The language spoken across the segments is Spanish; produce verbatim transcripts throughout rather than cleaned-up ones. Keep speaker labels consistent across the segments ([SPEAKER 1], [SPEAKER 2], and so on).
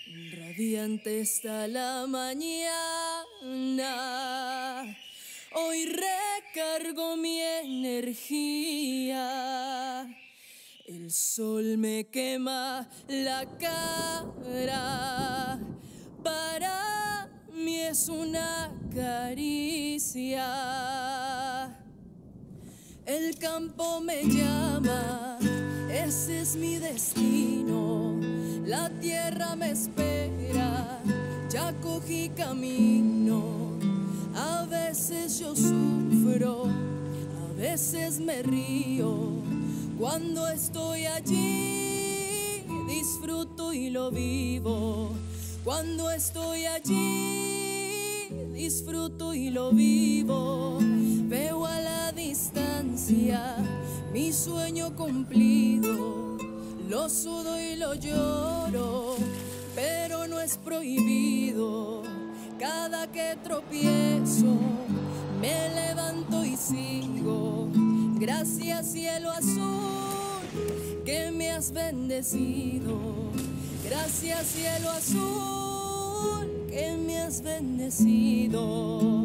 [SPEAKER 1] Radiante está la mañana, hoy recargo mi energía. El sol me quema la cara, para mí es una caricia. El campo me llama, ese es mi destino. La tierra me espera, ya cogí camino. A veces yo sufro, a veces me río. Cuando estoy allí, disfruto y lo vivo. Cuando estoy allí, disfruto y lo vivo. Veo a la distancia mi sueño cumplido. Lo sudo y lo lloro, pero no es prohibido. Cada que tropiezo, me levanto y sigo. Gracias, cielo azul, que me has bendecido. Gracias, cielo azul, que me has bendecido.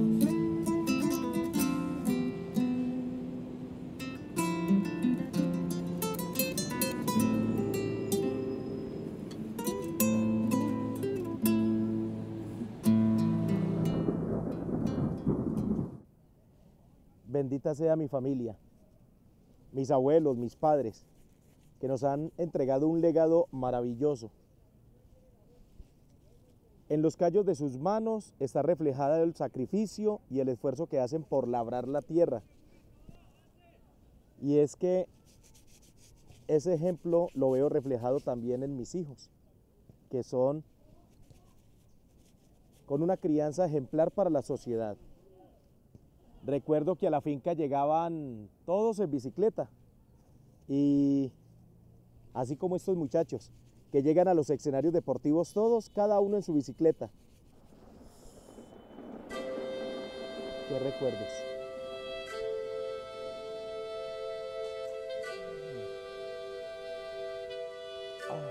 [SPEAKER 2] Bendita sea mi familia, mis abuelos, mis padres, que nos han entregado un legado maravilloso. En los callos de sus manos está reflejada el sacrificio y el esfuerzo que hacen por labrar la tierra. Y es que ese ejemplo lo veo reflejado también en mis hijos, que son con una crianza ejemplar para la sociedad. Recuerdo que a la finca llegaban todos en bicicleta y así como estos muchachos que llegan a los escenarios deportivos todos, cada uno en su bicicleta. Qué recuerdos. Ah.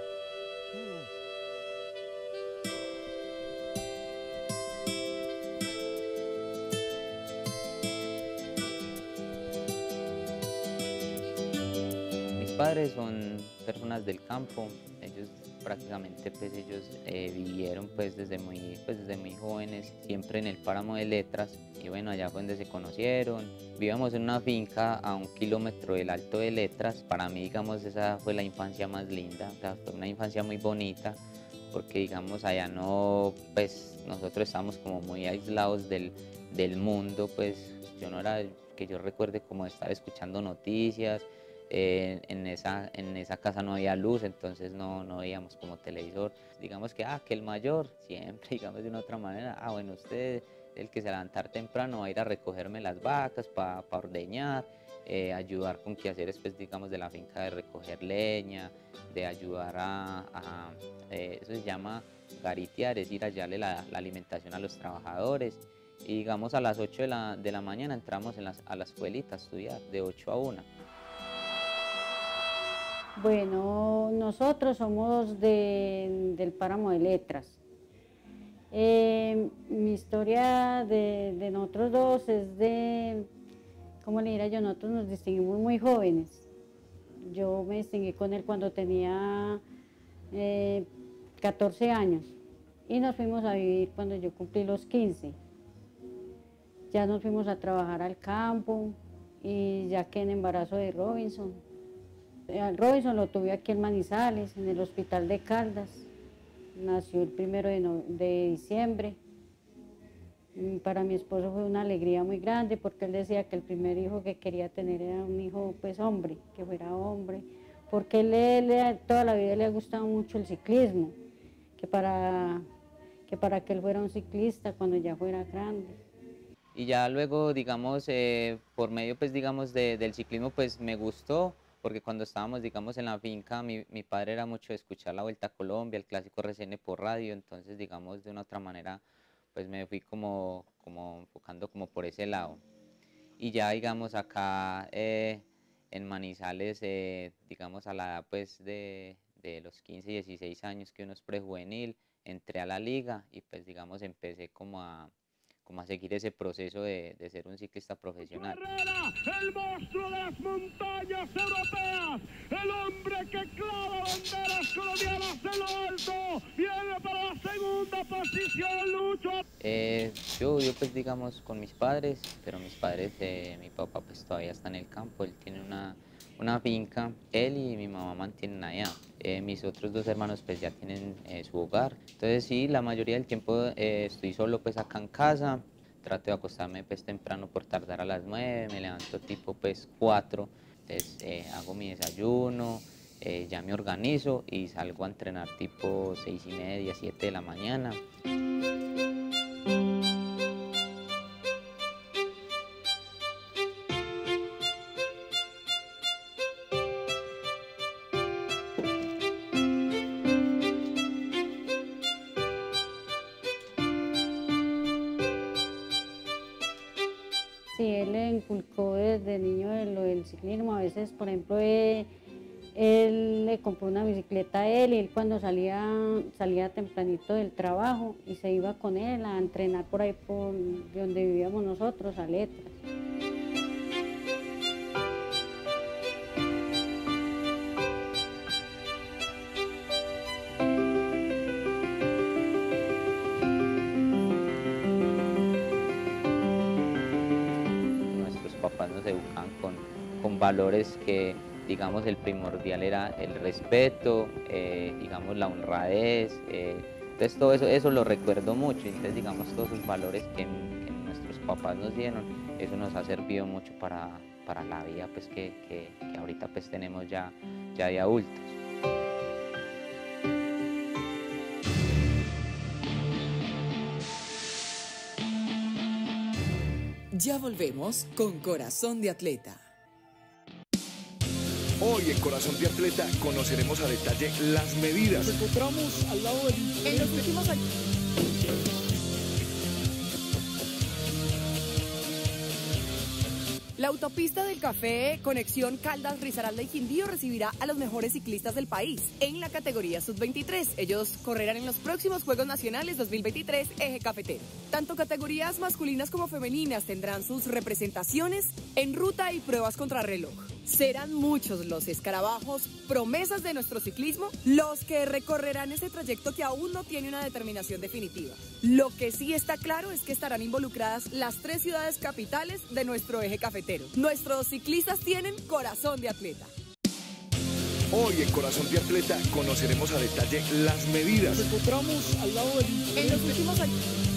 [SPEAKER 3] Mis padres son personas del campo, ellos prácticamente pues ellos eh, vivieron pues desde muy pues desde muy jóvenes siempre en el páramo de Letras y bueno, allá fue donde se conocieron. Vivíamos en una finca a un kilómetro del Alto de Letras. Para mí, digamos, esa fue la infancia más linda, o sea, fue una infancia muy bonita porque digamos allá no, pues nosotros estábamos como muy aislados del, del mundo, pues yo no era que yo recuerde como estar escuchando noticias. Eh, en, esa, en esa casa no había luz, entonces no, no veíamos como televisor. Digamos que, ah, que el mayor, siempre, digamos de una otra manera, ah, bueno, usted, el que se levantar temprano, va a ir a recogerme las vacas para pa ordeñar, eh, ayudar con quehaceres, pues, digamos, de la finca, de recoger leña, de ayudar a, a eh, eso se llama garitear, es ir a hallarle la, la alimentación a los trabajadores. Y digamos a las ocho de la, de la mañana entramos en las, a la escuelita a estudiar, de ocho a una.
[SPEAKER 4] Bueno, nosotros somos de, del páramo de Letras. Eh, mi historia de, de nosotros dos es de, ¿cómo le diría yo? Nosotros nos distinguimos muy jóvenes. Yo me distinguí con él cuando tenía eh, catorce años y nos fuimos a vivir cuando yo cumplí los quince. Ya nos fuimos a trabajar al campo y ya que en embarazo de Robinson. Al Robinson lo tuve aquí en Manizales, en el hospital de Caldas. Nació el primero de, no, de diciembre. Para mi esposo fue una alegría muy grande porque él decía que el primer hijo que quería tener era un hijo pues hombre, que fuera hombre, porque él, él toda la vida le ha gustado mucho el ciclismo, que para, que para que él fuera un ciclista cuando ya fuera grande.
[SPEAKER 3] Y ya luego, digamos, eh, por medio pues digamos de, del ciclismo pues me gustó, porque cuando estábamos, digamos, en la finca, mi, mi padre era mucho de escuchar la Vuelta a Colombia, el clásico R C N por radio, entonces, digamos, de una otra manera, pues me fui como, como enfocando como por ese lado. Y ya, digamos, acá eh, en Manizales, eh, digamos, a la edad, pues, de, de los quince, dieciséis años, que uno es prejuvenil, entré a la liga y pues digamos empecé como a, como a seguir ese proceso de, de ser un ciclista profesional.
[SPEAKER 5] Herrera, el monstruo de las montañas europeas, el hombre que clava banderas colombianas en lo alto, viene para la segunda posición, Lucho.
[SPEAKER 3] Eh, yo vivo pues digamos con mis padres, pero mis padres, eh, mi papá pues todavía está en el campo, él tiene una, una finca, él y mi mamá mantienen allá. Eh, mis otros dos hermanos pues ya tienen eh, su hogar, entonces sí, la mayoría del tiempo eh, estoy solo pues acá en casa. Trato de acostarme pues temprano por tardar a las nueve, me levanto tipo pues cuatro, entonces eh, hago mi desayuno, eh, ya me organizo y salgo a entrenar tipo seis y media, siete de la mañana.
[SPEAKER 4] Sí, él le inculcó desde niño de lo del ciclismo. A veces, por ejemplo, él, él le compró una bicicleta a él y él cuando salía, salía tempranito del trabajo y se iba con él a entrenar por ahí por de donde vivíamos nosotros, a Letras.
[SPEAKER 3] Papás nos educaban con, con valores que, digamos, el primordial era el respeto, eh, digamos, la honradez, eh, entonces todo eso, eso lo recuerdo mucho, entonces, digamos, todos esos valores que, que nuestros papás nos dieron, eso nos ha servido mucho para, para la vida, pues, que, que, que ahorita, pues, tenemos ya, ya de adultos.
[SPEAKER 1] Ya volvemos con Corazón de Atleta.
[SPEAKER 6] Hoy en Corazón de Atleta conoceremos a detalle las medidas.
[SPEAKER 7] Nos encontramos al lado del... En los últimos años. La autopista del Café, conexión Caldas, Risaralda y Quindío recibirá a los mejores ciclistas del país en la categoría sub veintitrés. Ellos correrán en los próximos Juegos Nacionales dos mil veintitrés Eje Cafetero. Tanto categorías masculinas como femeninas tendrán sus representaciones en ruta y pruebas contrarreloj. Serán muchos los escarabajos, promesas de nuestro ciclismo, los que recorrerán ese trayecto que aún no tiene una determinación definitiva. Lo que sí está claro es que estarán involucradas las tres ciudades capitales de nuestro eje cafetero. Nuestros ciclistas tienen corazón de atleta.
[SPEAKER 6] Hoy en Corazón de Atleta conoceremos a detalle las medidas.
[SPEAKER 7] Nos encontramos al lado del... En los últimos años.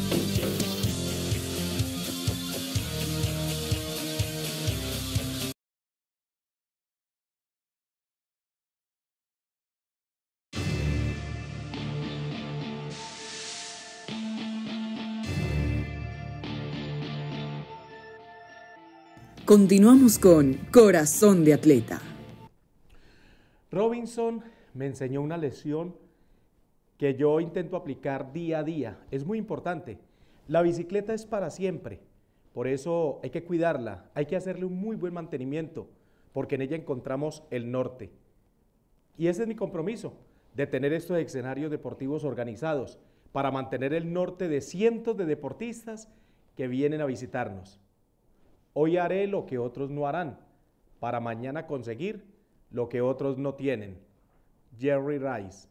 [SPEAKER 1] Continuamos con Corazón de Atleta.
[SPEAKER 2] Robinson me enseñó una lección que yo intento aplicar día a día. Es muy importante. La bicicleta es para siempre. Por eso hay que cuidarla, hay que hacerle un muy buen mantenimiento, porque en ella encontramos el norte. Y ese es mi compromiso, de tener estos escenarios deportivos organizados para mantener el norte de cientos de deportistas que vienen a visitarnos. Hoy haré lo que otros no harán, para mañana conseguir lo que otros no tienen. Jerry Rice.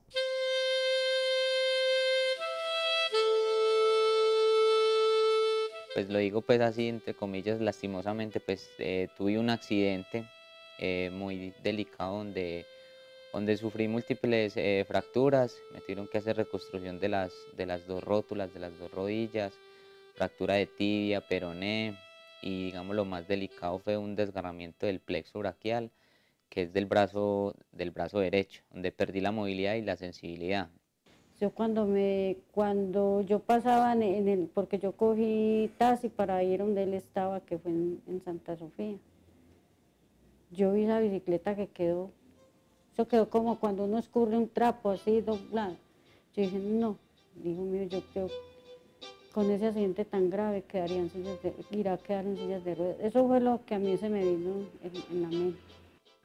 [SPEAKER 3] Pues lo digo pues así, entre comillas, lastimosamente, pues eh, tuve un accidente eh, muy delicado donde, donde sufrí múltiples eh, fracturas, me tuvieron que hacer reconstrucción de las, de las dos rótulas, de las dos rodillas, fractura de tibia, peroné, y digamos lo más delicado fue un desgarramiento del plexo braquial, que es del brazo, del brazo derecho, donde perdí la movilidad y la sensibilidad.
[SPEAKER 4] Yo cuando me, cuando yo pasaba en el, en el porque yo cogí taxi para ir donde él estaba, que fue en, en Santa Sofía, yo vi esa bicicleta que quedó, eso quedó como cuando uno escurre un trapo así doblado. Yo dije, no, dijo mío, yo creo con ese accidente tan grave quedaría en sillas de, irá a quedar en sillas de ruedas. Eso fue lo que a mí se me vino en, en la mente.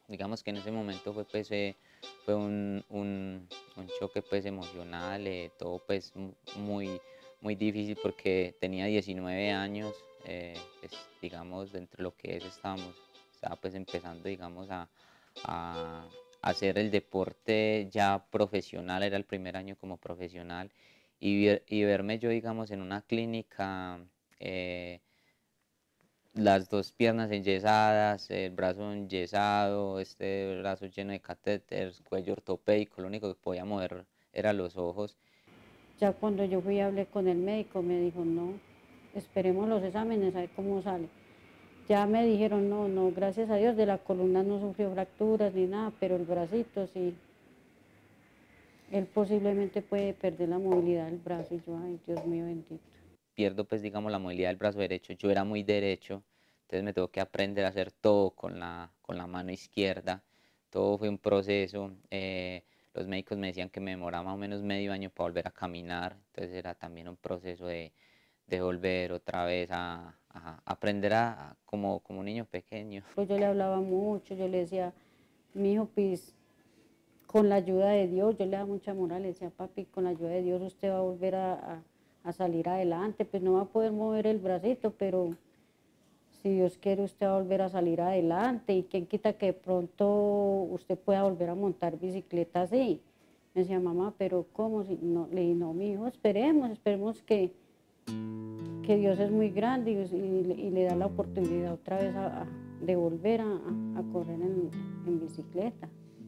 [SPEAKER 3] digamos que en ese momento fue, pues, eh, fue un, un, un choque pues, emocional, eh, todo pues, muy, muy difícil porque tenía diecinueve años, eh, pues, digamos, dentro de lo que es estábamos, estaba pues empezando, digamos, a, a, a hacer el deporte ya profesional, era el primer año como profesional, y, ver, y verme yo, digamos, en una clínica, eh, las dos piernas enyesadas, el brazo enyesado, este brazo lleno de catéteres, cuello ortopédico, lo único que podía mover eran los ojos.
[SPEAKER 4] Ya cuando yo fui y hablé con el médico, me dijo, no, esperemos los exámenes, a ver cómo sale. Ya me dijeron, no, no, gracias a Dios, de la columna no sufrió fracturas ni nada, pero el bracito sí. Él posiblemente puede perder la movilidad del brazo, y yo, ay, Dios mío bendito.
[SPEAKER 3] Pierdo, pues, digamos, la movilidad del brazo derecho. Yo era muy derecho, entonces me tengo que aprender a hacer todo con la, con la mano izquierda. Todo fue un proceso. Eh, los médicos me decían que me demoraba más o menos medio año para volver a caminar, entonces era también un proceso de, de volver otra vez a, a aprender a, a, como, como un niño pequeño.
[SPEAKER 4] Pues yo le hablaba mucho, yo le decía, mi hijo, pues, con la ayuda de Dios, yo le daba mucha moral, le decía, papi, con la ayuda de Dios usted va a volver a, a, a salir adelante, pues no va a poder mover el bracito, pero si Dios quiere usted va a volver a salir adelante, y quién quita que de pronto usted pueda volver a montar bicicleta así. Me decía, mamá, pero ¿cómo? Si no, le dije, no, mi hijo, esperemos, esperemos que, que Dios es muy grande y, y, y le da la oportunidad otra vez a, a, de volver a, a, a correr en, en bicicleta.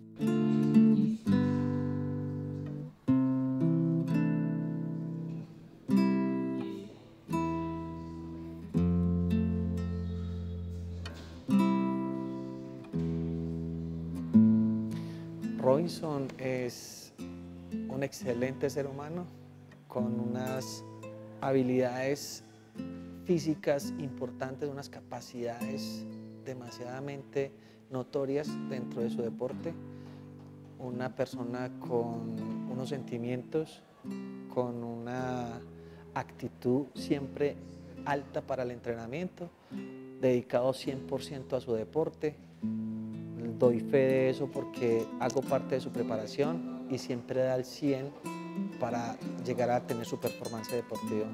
[SPEAKER 8] Robinson es un excelente ser humano con unas habilidades físicas importantes, unas capacidades demasiadamente notorias dentro de su deporte, una persona con unos sentimientos, con una actitud siempre alta para el entrenamiento, dedicado cien por ciento a su deporte. Doy fe de eso porque hago parte de su preparación y siempre da el cien para llegar a tener su performance deportiva.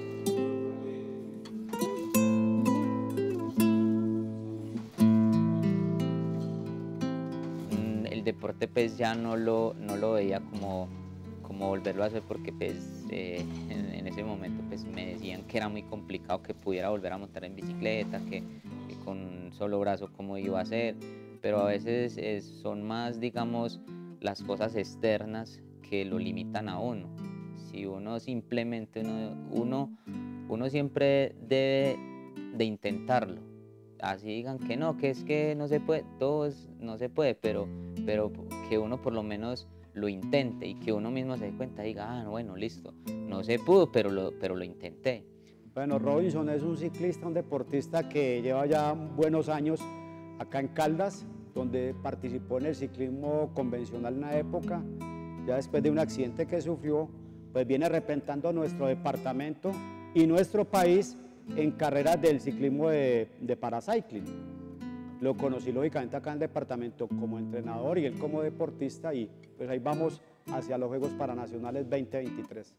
[SPEAKER 3] El deporte pues ya no lo, no lo veía como, como volverlo a hacer porque pues eh, en, en ese momento pues me decían que era muy complicado que pudiera volver a montar en bicicleta, que, que con un solo brazo cómo iba a hacer. Pero a veces es, son más, digamos, las cosas externas que lo limitan a uno. Si uno simplemente, uno, uno, uno siempre debe de intentarlo. Así digan que no, que es que no se puede, todo es, no se puede, pero, pero que uno por lo menos lo intente y que uno mismo se dé cuenta y diga, ah, bueno, listo, no se pudo, pero lo, pero lo intenté.
[SPEAKER 9] Bueno, Robinson es un ciclista, un deportista que lleva ya buenos años acá en Caldas, donde participó en el ciclismo convencional en una época. Ya después de un accidente que sufrió, pues viene representando nuestro departamento y nuestro país en carreras del ciclismo de, de paracycling. Lo conocí lógicamente acá en el departamento como entrenador y él como deportista, y pues ahí vamos hacia los Juegos Paranacionales veinte veintitrés.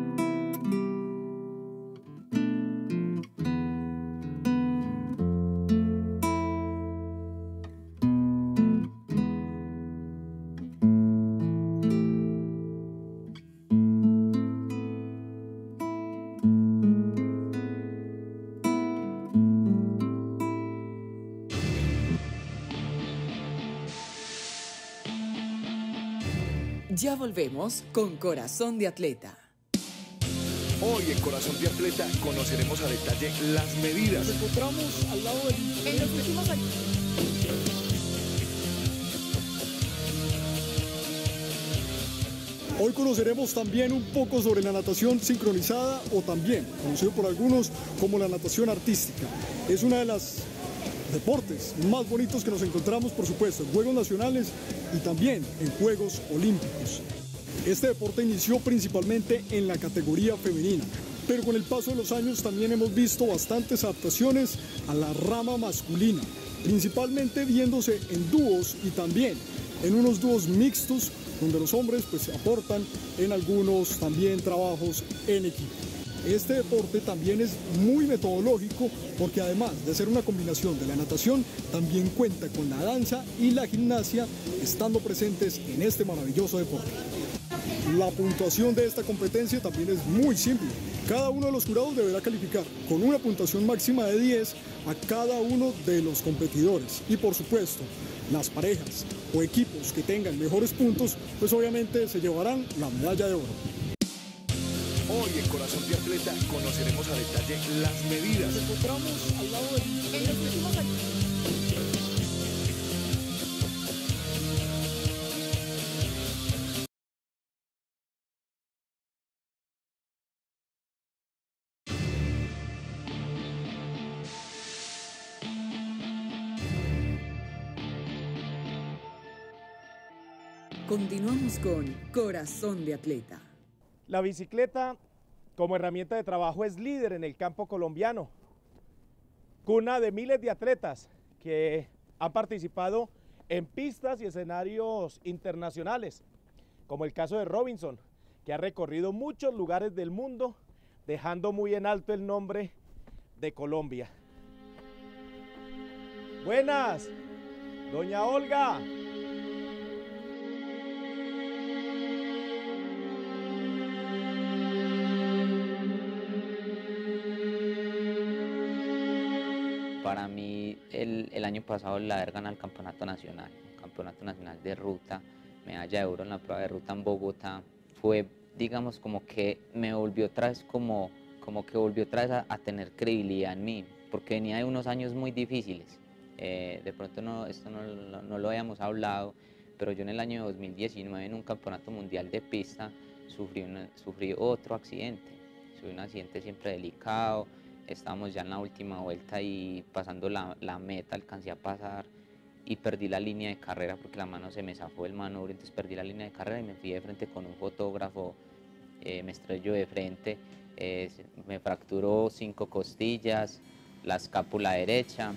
[SPEAKER 7] Ya volvemos con Corazón de Atleta.
[SPEAKER 6] Hoy en Corazón de Atleta conoceremos a detalle las medidas.
[SPEAKER 1] Nos encontramos al lado del... En los últimos años.
[SPEAKER 10] Hoy conoceremos también un poco sobre la natación sincronizada, o también conocido por algunos como la natación artística. Es una de las deportes más bonitos que nos encontramos, por supuesto, en Juegos Nacionales y también en Juegos Olímpicos. Este deporte inició principalmente en la categoría femenina, pero con el paso de los años también hemos visto bastantes adaptaciones a la rama masculina. principalmente viéndose en dúos y también en unos dúos mixtos donde los hombres pues aportan en algunos también trabajos en equipo. Este deporte también es muy metodológico porque además de ser una combinación de la natación, también cuenta con la danza y la gimnasia estando presentes en este maravilloso deporte. La puntuación de esta competencia también es muy simple. Cada uno de los jurados deberá calificar con una puntuación máxima de diez a cada uno de los competidores. Y por supuesto, las parejas o equipos que tengan mejores puntos, pues obviamente se llevarán la medalla de oro.
[SPEAKER 6] Hoy en Corazón de Atleta conoceremos a detalle las medidas.
[SPEAKER 1] Nos encontramos al lado de... En los últimos años.
[SPEAKER 11] Continuamos con Corazón de Atleta.
[SPEAKER 2] La bicicleta como herramienta de trabajo es líder en el campo colombiano. Cuna de miles de atletas que han participado en pistas y escenarios internacionales, como el caso de Robinson, que ha recorrido muchos lugares del mundo, dejando muy en alto el nombre de Colombia. Buenas, doña Olga.
[SPEAKER 3] Para mí, el, el año pasado el haber ganado el campeonato nacional, el campeonato nacional de ruta, medalla de oro en la prueba de ruta en Bogotá, fue, digamos, como que me volvió otra vez, como, como que volvió otra vez a, a tener credibilidad en mí, porque venía de unos años muy difíciles. Eh, de pronto no, esto no, no, no lo habíamos hablado, pero yo en el año dos mil diecinueve, en un campeonato mundial de pista, sufrí, una, sufrí otro accidente. Sufrí un accidente siempre delicado. Estábamos ya en la última vuelta y pasando la, la meta alcancé a pasar y perdí la línea de carrera porque la mano se me zafó del manubrio, entonces perdí la línea de carrera y me fui de frente con un fotógrafo, eh, me estrelló de frente, eh, me fracturó cinco costillas, la escápula derecha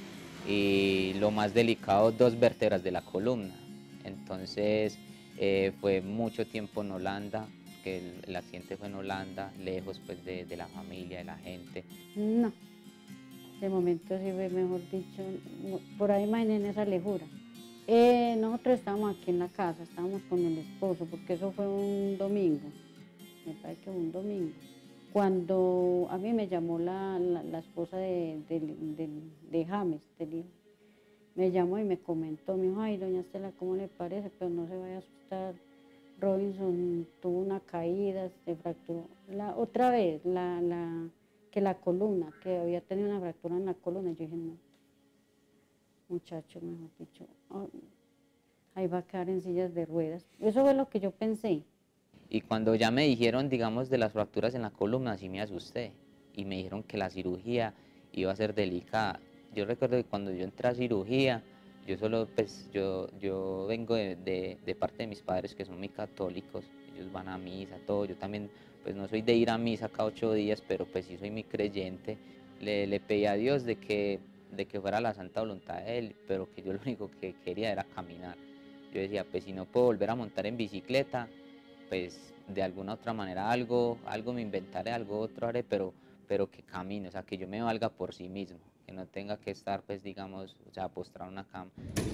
[SPEAKER 3] y lo más delicado, dos vértebras de la columna. Entonces eh, fue mucho tiempo en Holanda. El, el accidente fue en Holanda, lejos pues de, de la familia, de la gente.
[SPEAKER 4] No, de momento sí fue, mejor dicho, por ahí imaginen esa lejura. Eh, nosotros estábamos aquí en la casa, estábamos con el esposo, porque eso fue un domingo, me parece que fue un domingo. Cuando a mí me llamó la, la, la esposa de, de, de, de James, del hijo, me llamó y me comentó, me dijo, ay, doña Estela, ¿cómo le parece? Pero no se vaya a asustar. Robinson tuvo una caída, se fracturó la, otra vez, la, la, que la columna, que había tenido una fractura en la columna. Yo dije, no, muchacho, mejor dicho, oh, ahí va a quedar en sillas de ruedas. Eso fue lo que yo pensé.
[SPEAKER 3] Y cuando ya me dijeron, digamos, de las fracturas en la columna, sí me asusté. Y me dijeron que la cirugía iba a ser delicada. Yo recuerdo que cuando yo entré a cirugía, yo solo, pues, yo, yo vengo de, de, de parte de mis padres que son muy católicos, ellos van a misa, todo, yo también, pues no soy de ir a misa cada ocho días, pero pues sí soy muy creyente. Le, le pedí a Dios de que, de que fuera la santa voluntad de Él, pero que yo lo único que quería era caminar. Yo decía, pues si no puedo volver a montar en bicicleta, pues de alguna otra manera algo, algo me inventaré, algo otro haré, pero, pero que camine, o sea, que yo me valga por sí mismo. Que no tenga que estar, pues, digamos, o sea, postrado en una cama.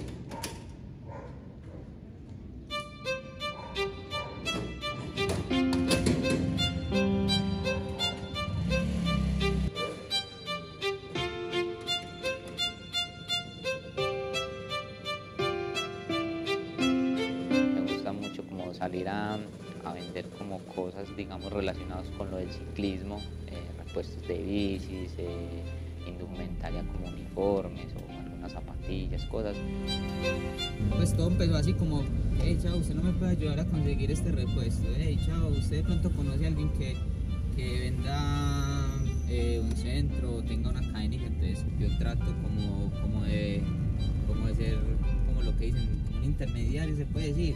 [SPEAKER 3] Me gusta mucho como salir a, a vender como cosas, digamos, relacionadas con lo del ciclismo, eh, repuestos de bicis, eh, indumentaria como uniformes o algunas zapatillas, cosas.
[SPEAKER 12] Pues todo empezó así como, hey, chao, usted no me puede ayudar a conseguir este repuesto, hey, chao, usted de pronto conoce a alguien que, que venda eh, un centro o tenga una cadenilla, entonces yo trato como, como, de, como de ser, como lo que dicen, un intermediario se puede decir.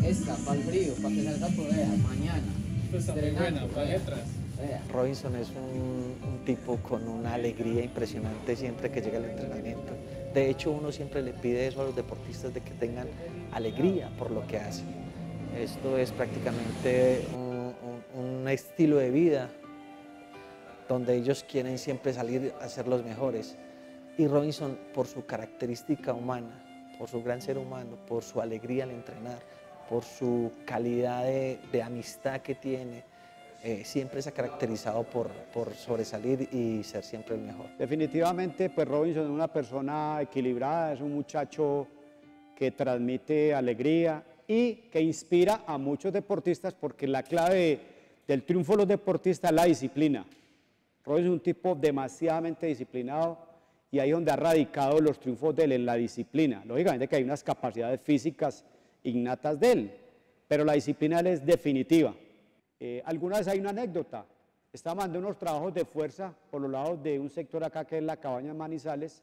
[SPEAKER 12] Esta, para el frío, para que salga por ella, mañana.
[SPEAKER 13] Está muy buena, para letras.
[SPEAKER 8] Robinson es un, un tipo con una alegría impresionante siempre que llega al entrenamiento. De hecho, uno siempre le pide eso a los deportistas, de que tengan alegría por lo que hacen. Esto es prácticamente un, un, un estilo de vida donde ellos quieren siempre salir a ser los mejores. Y Robinson, por su característica humana, por su gran ser humano, por su alegría al entrenar, por su calidad de, de amistad que tiene, eh, siempre se ha caracterizado por, por sobresalir y ser siempre el mejor.
[SPEAKER 9] Definitivamente, pues Robinson es una persona equilibrada, es un muchacho que transmite alegría y que inspira a muchos deportistas, porque la clave del triunfo de los deportistas es la disciplina. Robinson es un tipo demasiadamente disciplinado y ahí es donde ha radicado los triunfos de él, en la disciplina. Lógicamente que hay unas capacidades físicas innatas de él, pero la disciplina de él es definitiva. Eh, alguna vez hay una anécdota, estaba mandando unos trabajos de fuerza por los lados de un sector acá que es la Cabaña Manizales,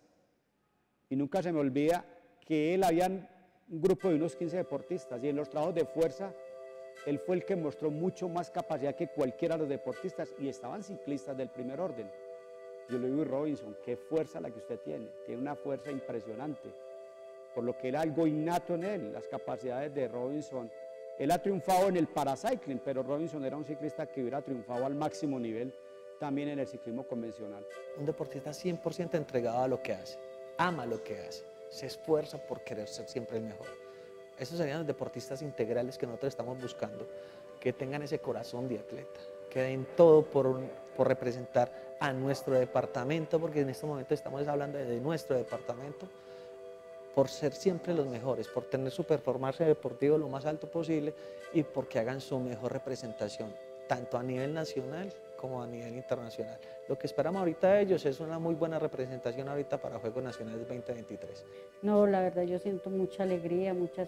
[SPEAKER 9] y nunca se me olvida que él había un grupo de unos quince deportistas, y en los trabajos de fuerza él fue el que mostró mucho más capacidad que cualquiera de los deportistas, y estaban ciclistas del primer orden. Yo le digo, Robinson, qué fuerza la que usted tiene, tiene una fuerza impresionante, por lo que era algo innato en él, las capacidades de Robinson. Él ha triunfado en el paracycling, pero Robinson era un ciclista que hubiera triunfado al máximo nivel también en el ciclismo convencional.
[SPEAKER 8] Un deportista cien por ciento entregado a lo que hace, ama lo que hace, se esfuerza por querer ser siempre el mejor. Esos serían los deportistas integrales que nosotros estamos buscando, que tengan ese corazón de atleta, que den todo por, por representar a nuestro departamento, porque en este momento estamos hablando de nuestro departamento, por ser siempre los mejores, por tener su performance deportivo lo más alto posible y porque hagan su mejor representación, tanto a nivel nacional como a nivel internacional. Lo que esperamos ahorita de ellos es una muy buena representación ahorita para Juegos Nacionales veinte veintitrés.
[SPEAKER 4] No, la verdad yo siento mucha alegría, mucha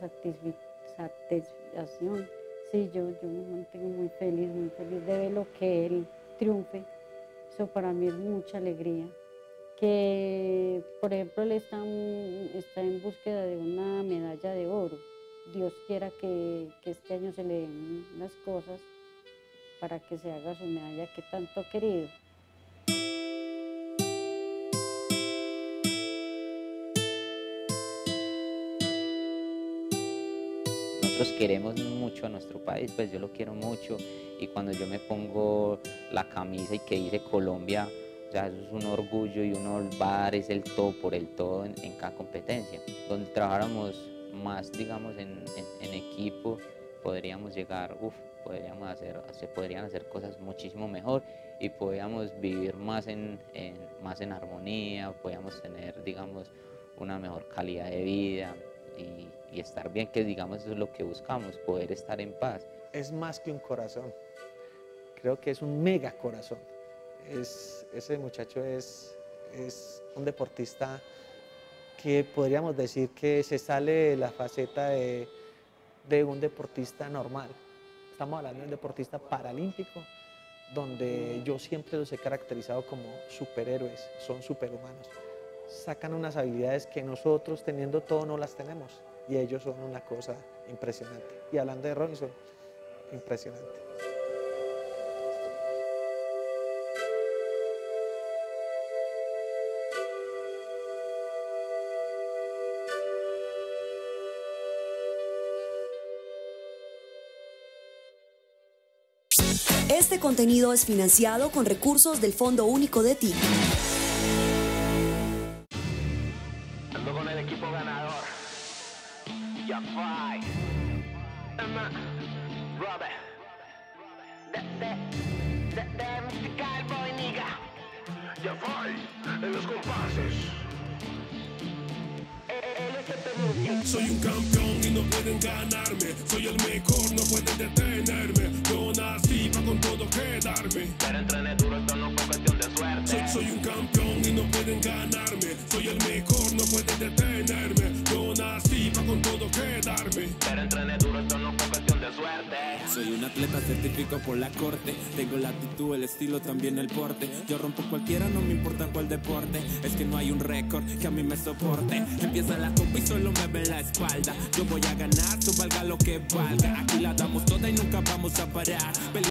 [SPEAKER 4] satisfacción. Sí, yo, yo me mantengo muy feliz, muy feliz de ver lo que él triunfe. Eso para mí es mucha alegría. Que, por ejemplo, él está, está en búsqueda de una medalla de oro. Dios quiera que, que este año se le den las cosas para que se haga su medalla que tanto ha querido.
[SPEAKER 3] Nosotros queremos mucho a nuestro país, pues yo lo quiero mucho, y cuando yo me pongo la camisa y que dice Colombia, o sea, eso es un orgullo, y uno va a dar es el todo por el todo en, en cada competencia. Donde trabajáramos más, digamos, en, en, en equipo, podríamos llegar, uff, podríamos hacer, se podrían hacer cosas muchísimo mejor y podríamos vivir más en, en, más en armonía, podríamos tener, digamos, una mejor calidad de vida y, y estar bien, que digamos eso es lo que buscamos, poder estar en paz.
[SPEAKER 8] Es más que un corazón, creo que es un mega corazón. Es, ese muchacho es, es un deportista que podríamos decir que se sale de la faceta de, de un deportista normal. Estamos hablando de un deportista paralímpico, donde yo siempre los he caracterizado como superhéroes, son superhumanos. Sacan unas habilidades que nosotros, teniendo todo, no las tenemos, y ellos son una cosa impresionante. Y hablando de Robinson, impresionante.
[SPEAKER 14] Este contenido es financiado con recursos del Fondo Único de T I C.
[SPEAKER 5] Ando con el equipo ganador. Ya fue. Emma, Robert. De, de, de, de musical boy nigga. Ya fue. En los compases.
[SPEAKER 15] Soy un campeón y no pueden ganarme. Soy el mejor, no pueden detenerme. Yo nací pa' con todo quedarme.
[SPEAKER 5] Pero entrené duro, esto no fue cuestión de suerte.
[SPEAKER 15] Soy, soy un campeón y no pueden ganarme. Soy el mejor, no pueden detenerme. Yo nací pa' con todo quedarme.
[SPEAKER 5] Pero entrené duro, esto no fue cuestión de suerte.
[SPEAKER 16] Soy un atleta certificado por la corte. Tengo la actitud, el estilo, también el porte. Yo rompo cualquiera, no me importa cuál deporte. Es que no hay un récord que a mí me soporte. Empieza la copa y solo me ve la espalda. Yo voy a ganar, tú valga lo que valga. Aquí la damos toda y nunca vamos a parar.